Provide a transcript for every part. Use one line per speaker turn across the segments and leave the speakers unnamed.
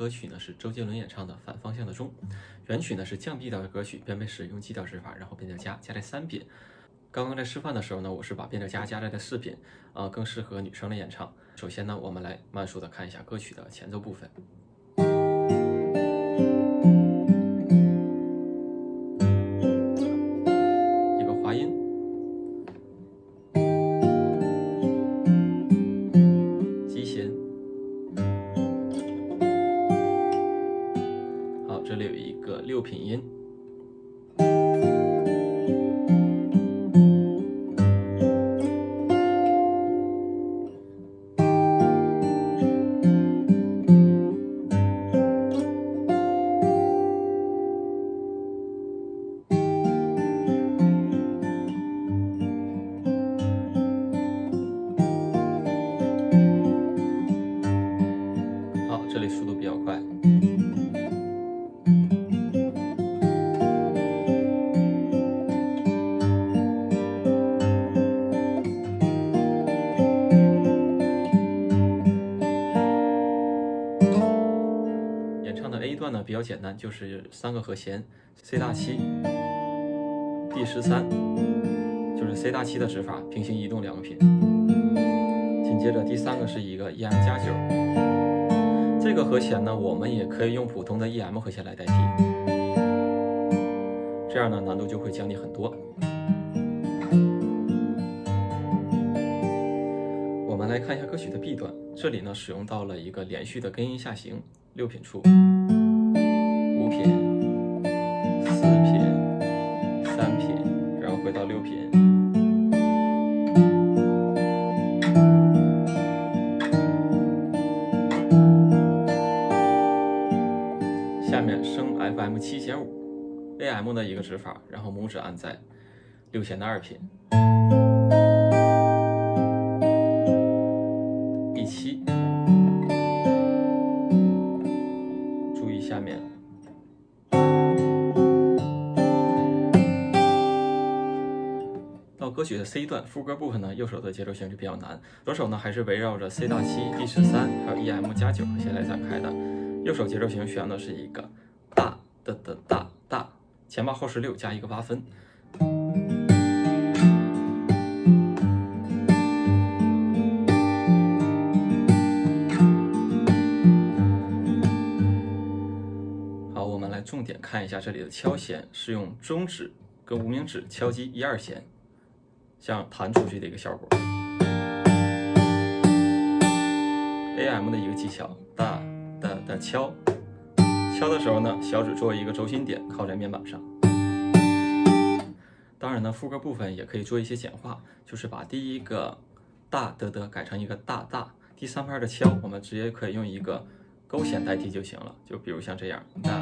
歌曲呢是周杰伦演唱的《反方向的钟》，原曲呢是降 B 调的歌曲，编配使用G调指法，然后变调加在3品。刚刚在示范的时候呢，我是把变调加在了4品，更适合女生的演唱。首先呢，我们来慢速的看一下歌曲的前奏部分。一个滑音，基弦。好，这里有一个6品音。这里速度比较快。演唱的 A 段呢比较简单，就是3个和弦 C 大7 D 13，就是 C 大7的指法，平行移动2个品。紧接着第3个是一个 EM 加9。这个和弦呢，我们也可以用普通的 EM 和弦来代替，这样呢难度就会降低很多。我们来看一下歌曲的 B 段，这里呢使用到了一个连续的根音下行，6品处，5品、4品、3品，然后回到6品。下面升 FM 7.5 ，AM 的一个指法，然后拇指按在6弦的2品，E7，注意下面。到歌曲的 C 段副歌部分呢，右手的节奏型就比较难，左手呢还是围绕着 C 大7、D 13还有 EM 加9和弦来展开的。右手节奏型选的是一个大的大大，前8后16加一个8分。好，我们来重点看一下这里的敲弦，是用中指跟无名指敲击1、2弦，像弹出去的一个效果。AM 的一个技巧，大的敲的时候呢，小指作为一个轴心点靠在面板上。当然呢，副歌部分也可以做一些简化，就是把第一个大的改成一个大，第3拍的敲我们直接可以用一个勾弦代替就行了，就比如像这样大。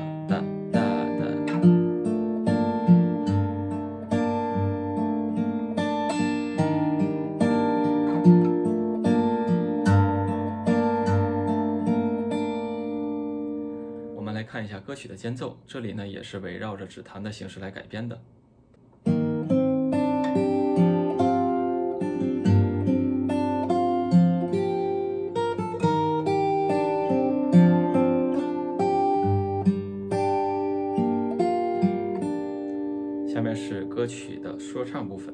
来看一下歌曲的间奏，这里呢也是围绕着指弹的形式来改编的。下面是歌曲的说唱部分。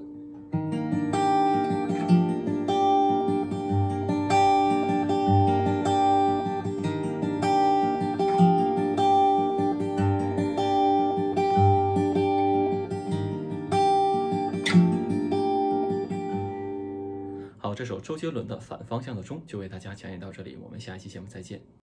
好，这首周杰伦的《反方向的钟》就为大家讲解到这里，我们下一期节目再见。